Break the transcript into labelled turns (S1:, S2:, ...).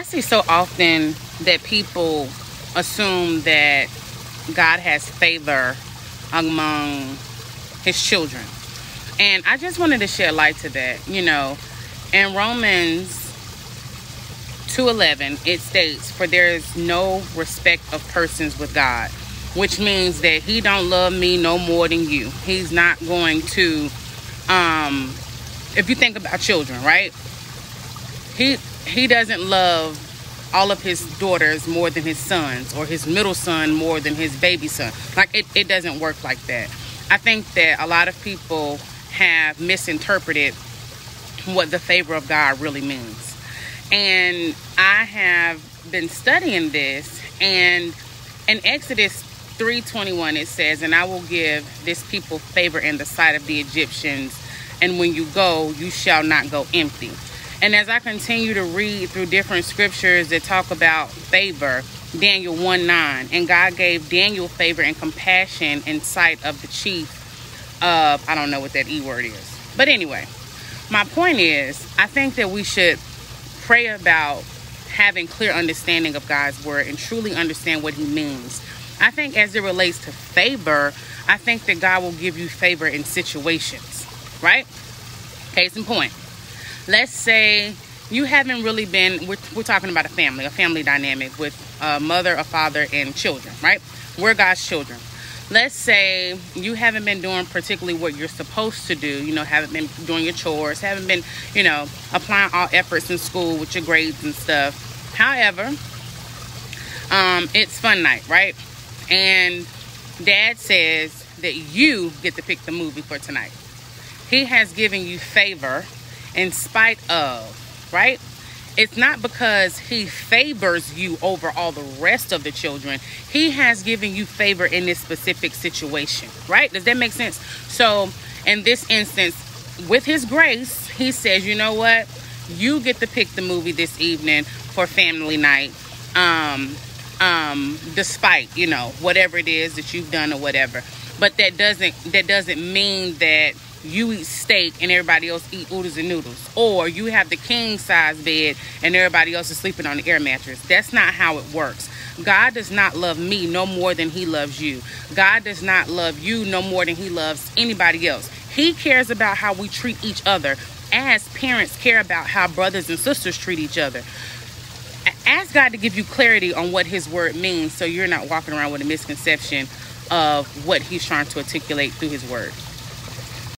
S1: see so often that people assume that God has favor among his children. And I just wanted to shed light to that. You know, in Romans 2:11, it states, "For there is no respect of persons with God," which means that he don't love me no more than you. He's not going to, if you think about children, right? He doesn't love all of his daughters more than his sons, or his middle son more than his baby son. Like, it doesn't work like that. I think that a lot of people have misinterpreted what the favor of God really means. And I have been studying this, and in Exodus 3:21 it says, "And I will give this people favor in the sight of the Egyptians, and when you go, you shall not go empty." And as I continue to read through different scriptures that talk about favor, Daniel 1:9, "And God gave Daniel favor and compassion in sight of the chief of," I don't know what that E word is. But anyway, my point is, I think that we should pray about having clear understanding of God's word and truly understand what he means. I think as it relates to favor, I think that God will give you favor in situations, right? Case in point. Let's say you haven't really been, we're talking about a family dynamic with a mother, a father, and children, right? We're God's children. Let's say you haven't been doing particularly what you're supposed to do, you know, haven't been doing your chores, haven't been, you know, applying all efforts in school with your grades and stuff. However, it's fun night, right? And dad says that you get to pick the movie for tonight. He has given you favor in spite of, right? It's not because he favors you over all the rest of the children. He has given you favor in this specific situation, right? Does that make sense? So in this instance, with his grace, he says, you know what? You get to pick the movie this evening for family night. Despite, you know, whatever it is that you've done or whatever. But that doesn't mean that you eat steak and everybody else eat oodles and noodles, or you have the king size bed and everybody else is sleeping on the air mattress. That's not how it works. God does not love me no more than he loves you. God does not love you no more than he loves anybody else. He cares about how we treat each other, as parents care about how brothers and sisters treat each other. Ask God to give you clarity on what his word means, so you're not walking around with a misconception of what he's trying to articulate through his word.